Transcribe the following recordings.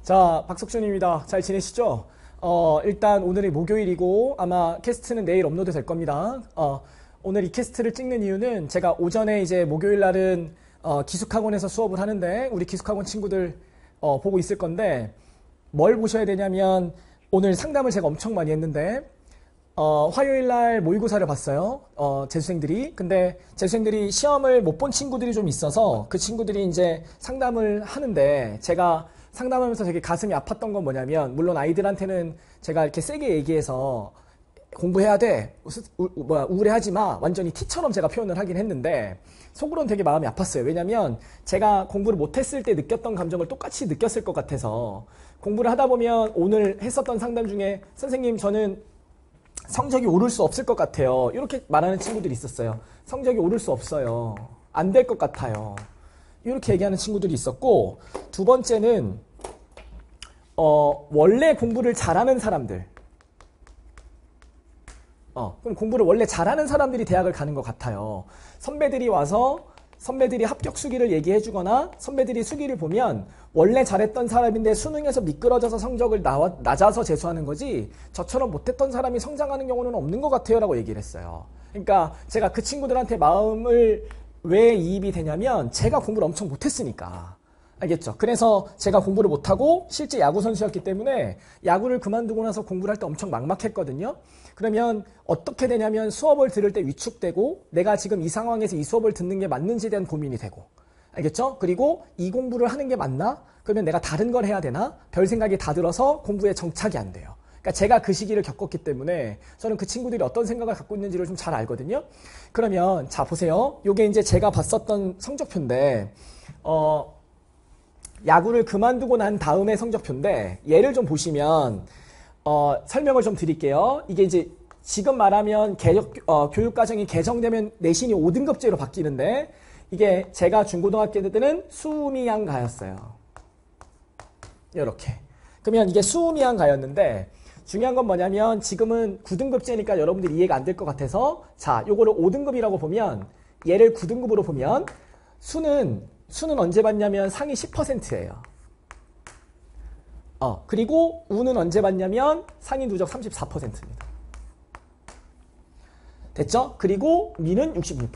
자, 박석준입니다. 잘 지내시죠? 일단 오늘이 목요일이고 아마 캐스트는 내일 업로드 될 겁니다. 오늘 이 캐스트를 찍는 이유는 제가 오전에 이제 목요일 날은 기숙학원에서 수업을 하는데 우리 기숙학원 친구들 보고 있을 건데 뭘 보셔야 되냐면 오늘 상담을 제가 엄청 많이 했는데 화요일 날 모의고사를 봤어요. 재수생들이. 근데 재수생들이 시험을 못 본 친구들이 좀 있어서 그 친구들이 이제 상담을 하는데 제가 상담하면서 되게 가슴이 아팠던 건 뭐냐면 물론 아이들한테는 제가 이렇게 세게 얘기해서 공부해야 돼. 우울해하지 마. 완전히 티처럼 제가 표현을 하긴 했는데 속으로는 되게 마음이 아팠어요. 왜냐면 제가 공부를 못했을 때 느꼈던 감정을 똑같이 느꼈을 것 같아서 공부를 하다 보면 오늘 했었던 상담 중에 선생님 저는 성적이 오를 수 없을 것 같아요. 이렇게 말하는 친구들이 있었어요. 성적이 오를 수 없어요. 안 될 것 같아요. 이렇게 얘기하는 친구들이 있었고 두 번째는 원래 공부를 잘하는 사람들 그럼 공부를 원래 잘하는 사람들이 대학을 가는 것 같아요. 선배들이 와서 선배들이 합격 수기를 얘기해 주거나 선배들이 수기를 보면 원래 잘했던 사람인데 수능에서 미끄러져서 성적을 낮아서 재수하는 거지 저처럼 못했던 사람이 성장하는 경우는 없는 것 같아요 라고 얘기를 했어요. 그러니까 제가 그 친구들한테 마음을 왜 이입이 되냐면 제가 공부를 엄청 못했으니까. 알겠죠? 그래서 제가 공부를 못하고 실제 야구 선수였기 때문에 야구를 그만두고 나서 공부를 할 때 엄청 막막했거든요. 그러면 어떻게 되냐면 수업을 들을 때 위축되고 내가 지금 이 상황에서 이 수업을 듣는 게 맞는지에 대한 고민이 되고 알겠죠? 그리고 이 공부를 하는 게 맞나? 그러면 내가 다른 걸 해야 되나? 별 생각이 다 들어서 공부에 정착이 안 돼요. 그러니까 제가 그 시기를 겪었기 때문에 저는 그 친구들이 어떤 생각을 갖고 있는지를 좀 잘 알거든요. 그러면 자 보세요. 요게 이제 제가 봤었던 성적표인데 야구를 그만두고 난 다음에 성적표인데 얘를 좀 보시면 설명을 좀 드릴게요. 이게 이제 지금 말하면 교육과정이 개정되면 내신이 5등급제로 바뀌는데 이게 제가 중고등학교 때는 수미양가였어요. 이렇게. 그러면 이게 수미양가였는데 중요한 건 뭐냐면 지금은 9등급제니까 여러분들이 이해가 안 될 것 같아서 자 요거를 5등급이라고 보면 얘를 9등급으로 보면 수는 언제 받냐면 상위 10%예요. 그리고 우는 언제 받냐면 상위 누적 34%입니다. 됐죠? 그리고 미는 66%.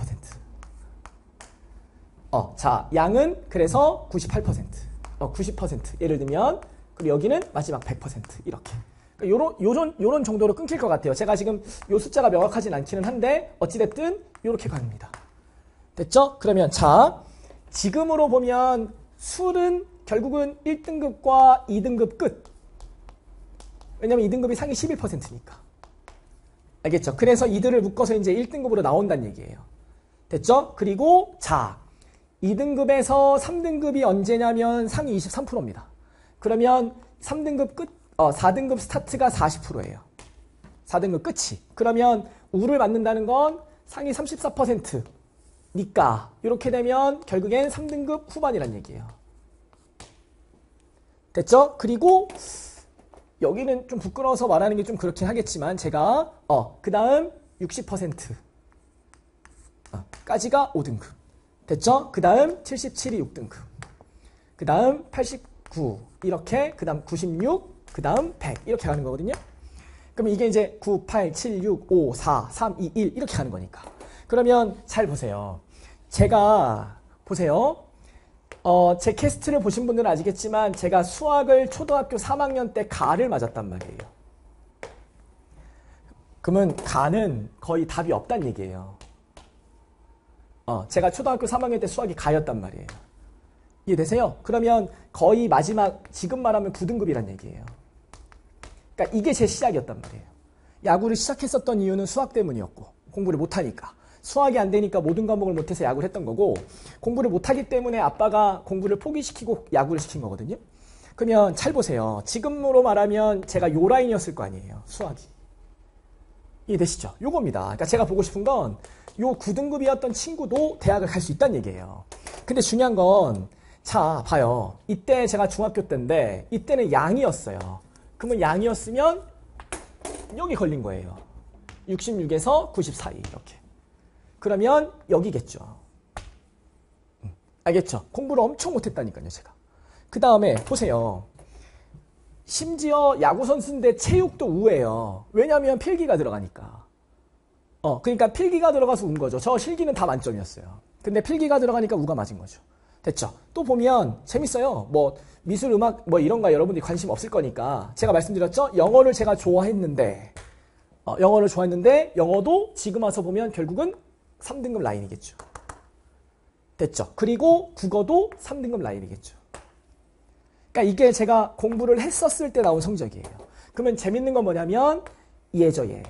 자, 양은 그래서 98%. 90%. 예를 들면 그리고 여기는 마지막 100% 이렇게. 요런 정도로 끊길 것 같아요. 제가 지금 요 숫자가 명확하진 않기는 한데 어찌됐든 요렇게 갑니다. 됐죠? 그러면 자 지금으로 보면 술은 결국은 1등급과 2등급 끝. 왜냐면 2등급이 상위 11%니까. 알겠죠? 그래서 이들을 묶어서 이제 1등급으로 나온다는 얘기예요. 됐죠? 그리고 자 2등급에서 3등급이 언제냐면 상위 23%입니다. 그러면 3등급 끝 4등급 스타트가 40%예요. 4등급 끝이. 그러면 우를 맞는다는 건 상위 34%니까 이렇게 되면 결국엔 3등급 후반이란 얘기예요. 됐죠? 그리고 여기는 좀 부끄러워서 말하는 게 좀 그렇긴 하겠지만 제가 그 다음 60% 까지가 5등급. 됐죠? 그 다음 77이 6등급. 그 다음 89 이렇게 그 다음 96 그 다음 100 이렇게 가는 거거든요. 그러면 이게 이제 9, 8, 7, 6, 5, 4, 3, 2, 1 이렇게 가는 거니까. 그러면 잘 보세요. 제가 보세요. 제 캐스트를 보신 분들은 아시겠지만 제가 수학을 초등학교 3학년 때 가를 맞았단 말이에요. 그러면 가는 거의 답이 없단 얘기예요. 제가 초등학교 3학년 때 수학이 가였단 말이에요. 이해되세요? 그러면 거의 마지막 지금 말하면 9등급이란 얘기예요. 그러니까 이게 제 시작이었단 말이에요. 야구를 시작했었던 이유는 수학 때문이었고 공부를 못하니까. 수학이 안 되니까 모든 과목을 못해서 야구를 했던 거고 공부를 못하기 때문에 아빠가 공부를 포기시키고 야구를 시킨 거거든요. 그러면 잘 보세요. 지금으로 말하면 제가 요 라인이었을 거 아니에요. 수학이. 이해되시죠? 요겁니다. 그러니까 제가 보고 싶은 건 요 9등급이었던 친구도 대학을 갈 수 있다는 얘기예요. 근데 중요한 건 자 봐요. 이때 제가 중학교 때인데 이때는 양이었어요. 그러면 양이었으면 여기 걸린 거예요. 66에서 94 이렇게. 그러면 여기겠죠. 알겠죠? 공부를 엄청 못했다니까요, 제가. 그 다음에 보세요. 심지어 야구 선수인데 체육도 우예요. 왜냐하면 필기가 들어가니까. 그러니까 필기가 들어가서 운 거죠. 저 실기는 다 만점이었어요. 근데 필기가 들어가니까 우가 맞은 거죠. 됐죠? 또 보면 재밌어요. 뭐 미술, 음악 뭐 이런 거 여러분들이 관심 없을 거니까 제가 말씀드렸죠? 영어를 제가 좋아했는데 영어도 지금 와서 보면 결국은 3등급 라인이겠죠. 됐죠? 그리고 국어도 3등급 라인이겠죠. 그러니까 이게 제가 공부를 했었을 때 나온 성적이에요. 그러면 재밌는 건 뭐냐면 예죠, 예.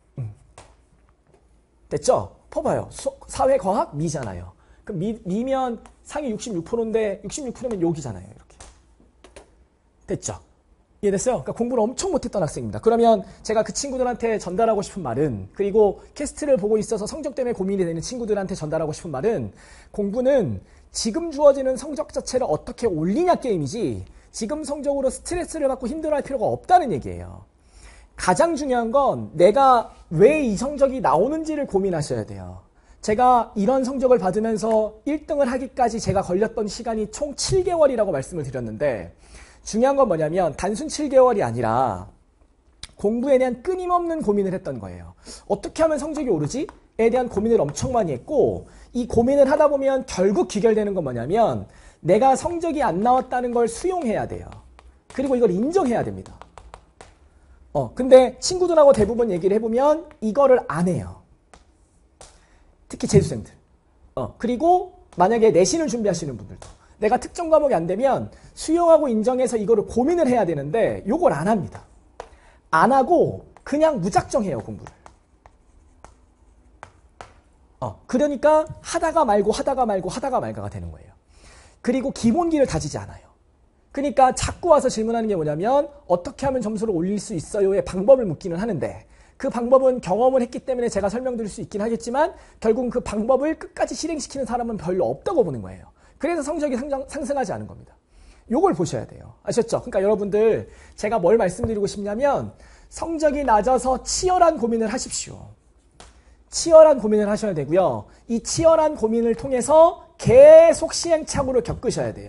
됐죠? 봐봐요. 사회, 과학, 미잖아요. 그럼 미면 상위 66%인데 66%면 욕이잖아요. 이렇게. 됐죠? 이해됐어요? 그러니까 공부를 엄청 못했던 학생입니다. 그러면 제가 그 친구들한테 전달하고 싶은 말은, 그리고 캐스트를 보고 있어서 성적 때문에 고민이 되는 친구들한테 전달하고 싶은 말은, 공부는 지금 주어지는 성적 자체를 어떻게 올리냐 게임이지 지금 성적으로 스트레스를 받고 힘들어할 필요가 없다는 얘기예요. 가장 중요한 건 내가 왜 이 성적이 나오는지를 고민하셔야 돼요. 제가 이런 성적을 받으면서 1등을 하기까지 제가 걸렸던 시간이 총 7개월이라고 말씀을 드렸는데, 중요한 건 뭐냐면 단순 7개월이 아니라 공부에 대한 끊임없는 고민을 했던 거예요. 어떻게 하면 성적이 오르지? 에 대한 고민을 엄청 많이 했고, 이 고민을 하다 보면 결국 귀결되는 건 뭐냐면 내가 성적이 안 나왔다는 걸 수용해야 돼요. 그리고 이걸 인정해야 됩니다. 근데 친구들하고 대부분 얘기를 해보면 이거를 안 해요. 특히 재수생들. 그리고 만약에 내신을 준비하시는 분들도 내가 특정 과목이 안 되면 수용하고 인정해서 이거를 고민을 해야 되는데 요걸 안 합니다. 안 하고 그냥 무작정 해요, 공부를. 그러니까 하다가 말고가 되는 거예요. 그리고 기본기를 다지지 않아요. 그러니까 자꾸 와서 질문하는 게 뭐냐면 어떻게 하면 점수를 올릴 수 있어요의 방법을 묻기는 하는데, 그 방법은 경험을 했기 때문에 제가 설명드릴 수 있긴 하겠지만 결국은 그 방법을 끝까지 실행시키는 사람은 별로 없다고 보는 거예요. 그래서 성적이 상승하지 않은 겁니다. 요걸 보셔야 돼요. 아셨죠? 그러니까 여러분들 제가 뭘 말씀드리고 싶냐면 성적이 낮아서 치열한 고민을 하십시오. 치열한 고민을 하셔야 되고요. 이 치열한 고민을 통해서 계속 시행착오를 겪으셔야 돼요.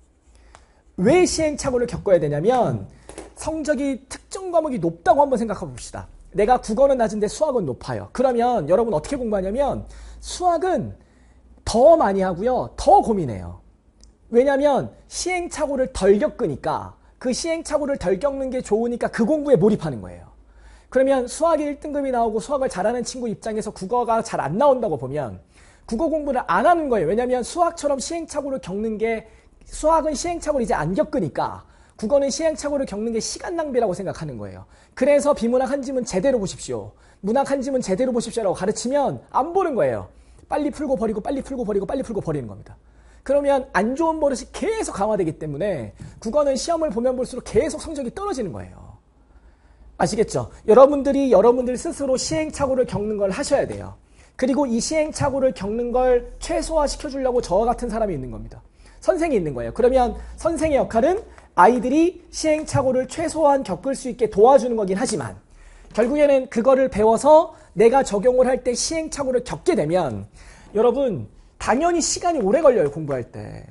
왜 시행착오를 겪어야 되냐면 성적이 특정 과목이 높다고 한번 생각해 봅시다. 내가 국어는 낮은데 수학은 높아요. 그러면 여러분 어떻게 공부하냐면 수학은 더 많이 하고요. 더 고민해요. 왜냐하면 시행착오를 덜 겪으니까, 그 시행착오를 덜 겪는 게 좋으니까 그 공부에 몰입하는 거예요. 그러면 수학이 1등급이 나오고 수학을 잘하는 친구 입장에서 국어가 잘 안 나온다고 보면 국어 공부를 안 하는 거예요. 왜냐하면 수학처럼 시행착오를 겪는 게, 수학은 시행착오를 이제 안 겪으니까 국어는 시행착오를 겪는 게 시간 낭비라고 생각하는 거예요. 그래서 비문학 한 지문 제대로 보십시오. 문학 한 지문 제대로 보십시오라고 가르치면 안 보는 거예요. 빨리 풀고 버리고 빨리 풀고 버리고 빨리 풀고 버리는 겁니다. 그러면 안 좋은 버릇이 계속 강화되기 때문에 국어는 시험을 보면 볼수록 계속 성적이 떨어지는 거예요. 아시겠죠? 여러분들 스스로 시행착오를 겪는 걸 하셔야 돼요. 그리고 이 시행착오를 겪는 걸 최소화시켜주려고 저와 같은 사람이 있는 겁니다. 선생이 있는 거예요. 그러면 선생의 역할은 아이들이 시행착오를 최소한 겪을 수 있게 도와주는 거긴 하지만 결국에는 그거를 배워서 내가 적용을 할 때 시행착오를 겪게 되면 여러분 당연히 시간이 오래 걸려요. 공부할 때.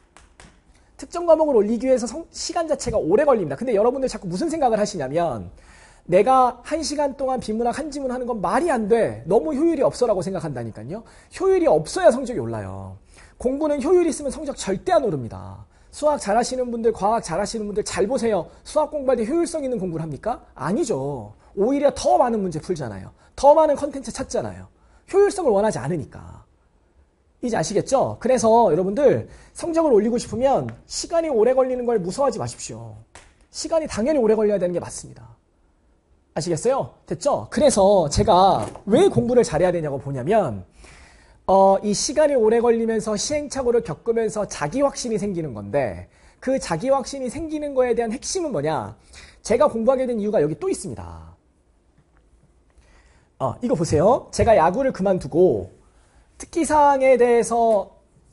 특정 과목을 올리기 위해서 시간 자체가 오래 걸립니다. 근데 여러분들 자꾸 무슨 생각을 하시냐면 내가 1시간 동안 비문학 한 지문 하는 건 말이 안 돼. 너무 효율이 없어라고 생각한다니까요. 효율이 없어야 성적이 올라요. 공부는 효율이 있으면 성적 절대 안 오릅니다. 수학 잘하시는 분들, 과학 잘하시는 분들 잘 보세요. 수학 공부할 때 효율성 있는 공부를 합니까? 아니죠. 오히려 더 많은 문제 풀잖아요. 더 많은 컨텐츠 찾잖아요. 효율성을 원하지 않으니까. 이제 아시겠죠? 그래서 여러분들 성적을 올리고 싶으면 시간이 오래 걸리는 걸 무서워하지 마십시오. 시간이 당연히 오래 걸려야 되는 게 맞습니다. 아시겠어요? 됐죠? 그래서 제가 왜 공부를 잘해야 되냐고 보냐면 이 시간이 오래 걸리면서 시행착오를 겪으면서 자기 확신이 생기는 건데, 그 자기 확신이 생기는 거에 대한 핵심은 뭐냐? 제가 공부하게 된 이유가 여기 또 있습니다. 이거 보세요. 제가 야구를 그만두고 특기사항에 대해서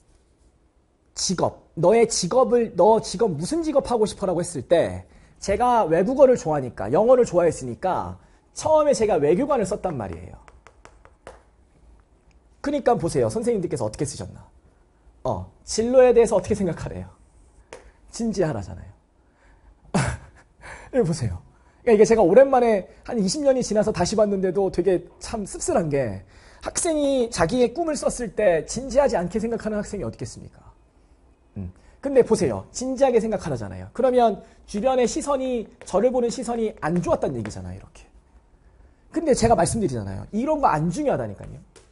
너 직업 무슨 직업 하고 싶어라고 했을 때 제가 외국어를 좋아하니까, 영어를 좋아했으니까 처음에 제가 외교관을 썼단 말이에요. 그러니까 보세요. 선생님들께서 어떻게 쓰셨나. 진로에 대해서 어떻게 생각하래요. 진지하라잖아요. 여기 보세요. 그러니까 이게 제가 오랜만에 한 20년이 지나서 다시 봤는데도 되게 참 씁쓸한 게 학생이 자기의 꿈을 썼을 때 진지하지 않게 생각하는 학생이 어디 있겠습니까? 근데 보세요. 진지하게 생각하라잖아요. 그러면 주변의 시선이, 저를 보는 시선이 안 좋았다는 얘기잖아요. 이렇게. 근데 제가 말씀드리잖아요. 이런 거 안 중요하다니까요.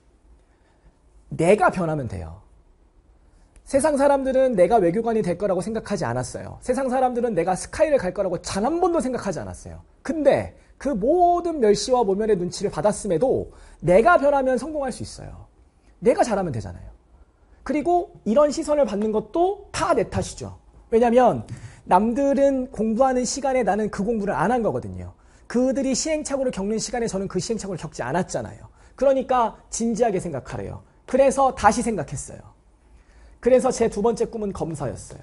내가 변하면 돼요. 세상 사람들은 내가 외교관이 될 거라고 생각하지 않았어요. 세상 사람들은 내가 스카이를 갈 거라고 단 한 번도 생각하지 않았어요. 근데 그 모든 멸시와 모멸의 눈치를 받았음에도 내가 변하면 성공할 수 있어요. 내가 잘하면 되잖아요. 그리고 이런 시선을 받는 것도 다 내 탓이죠. 왜냐하면 남들은 공부하는 시간에 나는 그 공부를 안 한 거거든요. 그들이 시행착오를 겪는 시간에 저는 그 시행착오를 겪지 않았잖아요. 그러니까 진지하게 생각하래요. 그래서 다시 생각했어요. 그래서 제 두 번째 꿈은 검사였어요.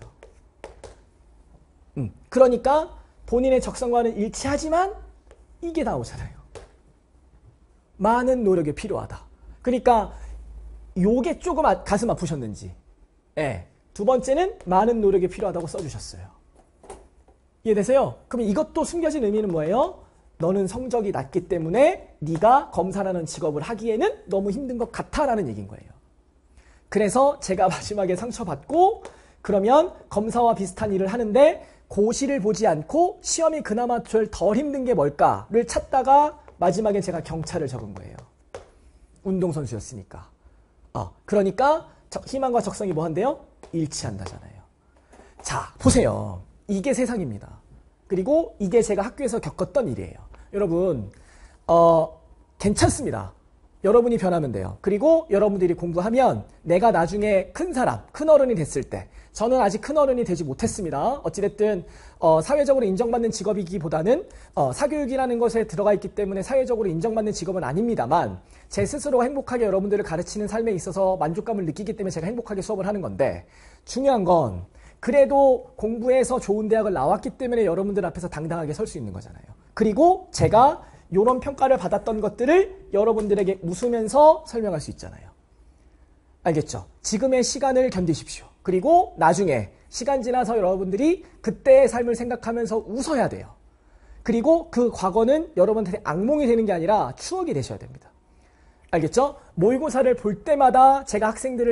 그러니까 본인의 적성과는 일치하지만 이게 나오잖아요. 많은 노력이 필요하다. 그러니까 요게 조금 가슴 아프셨는지. 예. 두 번째는 많은 노력이 필요하다고 써주셨어요. 이해되세요? 그럼 이것도 숨겨진 의미는 뭐예요? 너는 성적이 낮기 때문에 네가 검사라는 직업을 하기에는 너무 힘든 것 같아라는 얘기인 거예요. 그래서 제가 마지막에 상처받고 그러면 검사와 비슷한 일을 하는데 고시를 보지 않고 시험이 그나마 덜 힘든 게 뭘까를 찾다가 마지막에 제가 경찰을 적은 거예요. 운동선수였으니까. 그러니까 희망과 적성이 뭐 한대요? 일치한다잖아요. 자, 보세요. 이게 세상입니다. 그리고 이게 제가 학교에서 겪었던 일이에요. 여러분, 괜찮습니다. 여러분이 변하면 돼요. 그리고 여러분들이 공부하면 내가 나중에 큰 사람, 큰 어른이 됐을 때, 저는 아직 큰 어른이 되지 못했습니다. 어찌됐든 사회적으로 인정받는 직업이기보다는 사교육이라는 것에 들어가 있기 때문에 사회적으로 인정받는 직업은 아닙니다만 제 스스로가 행복하게 여러분들을 가르치는 삶에 있어서 만족감을 느끼기 때문에 제가 행복하게 수업을 하는 건데 중요한 건 그래도 공부해서 좋은 대학을 나왔기 때문에 여러분들 앞에서 당당하게 설 수 있는 거잖아요. 그리고 제가 이런 평가를 받았던 것들을 여러분들에게 웃으면서 설명할 수 있잖아요. 알겠죠? 지금의 시간을 견디십시오. 그리고 나중에 시간 지나서 여러분들이 그때의 삶을 생각하면서 웃어야 돼요. 그리고 그 과거는 여러분한테 악몽이 되는 게 아니라 추억이 되셔야 됩니다. 알겠죠? 모의고사를 볼 때마다 제가 학생들을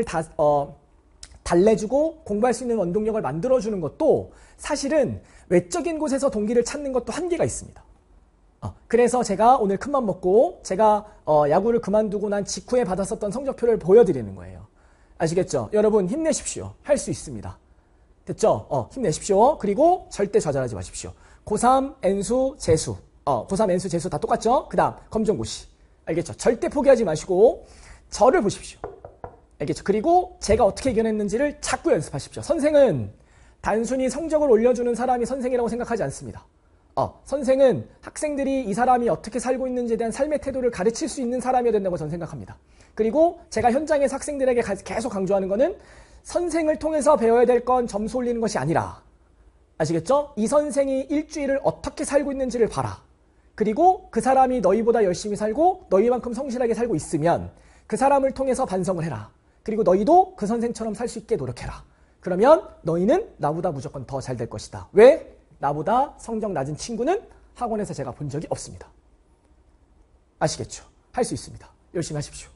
달래주고 공부할 수 있는 원동력을 만들어주는 것도 사실은 외적인 곳에서 동기를 찾는 것도 한계가 있습니다. 그래서 제가 오늘 큰맘 먹고 제가 야구를 그만두고 난 직후에 받았었던 성적표를 보여드리는 거예요. 아시겠죠? 여러분 힘내십시오. 할 수 있습니다. 됐죠? 힘내십시오. 그리고 절대 좌절하지 마십시오. 고3, N수, 재수. 고3, N수, 재수 다 똑같죠? 그 다음 검정고시. 알겠죠? 절대 포기하지 마시고 저를 보십시오. 알겠죠? 그리고 제가 어떻게 이겨냈는지를 자꾸 연습하십시오. 선생은 단순히 성적을 올려주는 사람이 선생이라고 생각하지 않습니다. 선생은 학생들이 이 사람이 어떻게 살고 있는지에 대한 삶의 태도를 가르칠 수 있는 사람이어야 된다고 저는 생각합니다. 그리고 제가 현장에서 학생들에게 계속 강조하는 거는 선생을 통해서 배워야 될 건 점수 올리는 것이 아니라 아시겠죠? 이 선생이 일주일을 어떻게 살고 있는지를 봐라. 그리고 그 사람이 너희보다 열심히 살고 너희만큼 성실하게 살고 있으면 그 사람을 통해서 반성을 해라. 그리고 너희도 그 선생처럼 살 수 있게 노력해라. 그러면 너희는 나보다 무조건 더 잘 될 것이다. 왜? 나보다 성적 낮은 친구는 학원에서 제가 본 적이 없습니다. 아시겠죠? 할 수 있습니다. 열심히 하십시오.